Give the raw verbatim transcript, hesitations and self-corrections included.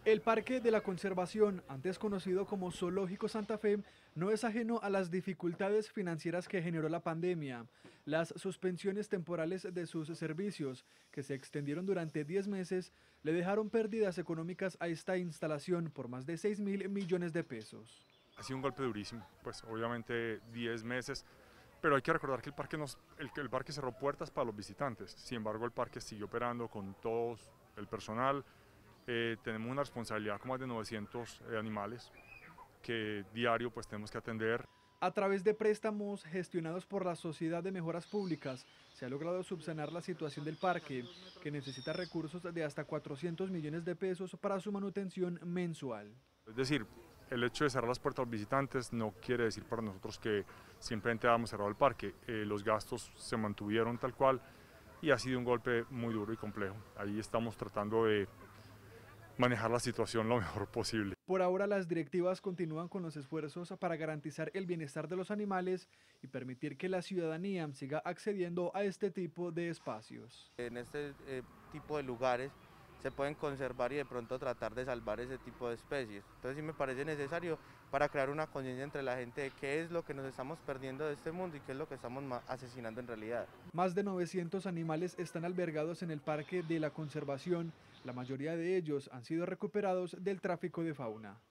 El Parque de la Conservación, antes conocido como Zoológico Santa Fe, no es ajeno a las dificultades financieras que generó la pandemia. Las suspensiones temporales de sus servicios, que se extendieron durante diez meses, le dejaron pérdidas económicas a esta instalación por más de seis mil millones de pesos. Ha sido un golpe durísimo, pues obviamente diez meses, pero hay que recordar que el parque, nos, el, el parque cerró puertas para los visitantes, sin embargo el parque siguió operando con todo el personal. Eh, tenemos una responsabilidad con más de novecientos eh, animales que diario pues tenemos que atender. A través de préstamos gestionados por la Sociedad de Mejoras Públicas, se ha logrado subsanar la situación del parque, que necesita recursos de hasta cuatrocientos millones de pesos para su manutención mensual. Es decir, el hecho de cerrar las puertas a los visitantes no quiere decir para nosotros que simplemente hayamos cerrado el parque. Eh, los gastos se mantuvieron tal cual y ha sido un golpe muy duro y complejo. Ahí estamos tratando de manejar la situación lo mejor posible. Por ahora las directivas continúan con los esfuerzos para garantizar el bienestar de los animales y permitir que la ciudadanía siga accediendo a este tipo de espacios. En este eh, tipo de lugares se pueden conservar y de pronto tratar de salvar ese tipo de especies. Entonces sí me parece necesario para crear una conciencia entre la gente de qué es lo que nos estamos perdiendo de este mundo y qué es lo que estamos asesinando en realidad. Más de novecientos animales están albergados en el Parque de la Conservación. La mayoría de ellos han sido recuperados del tráfico de fauna.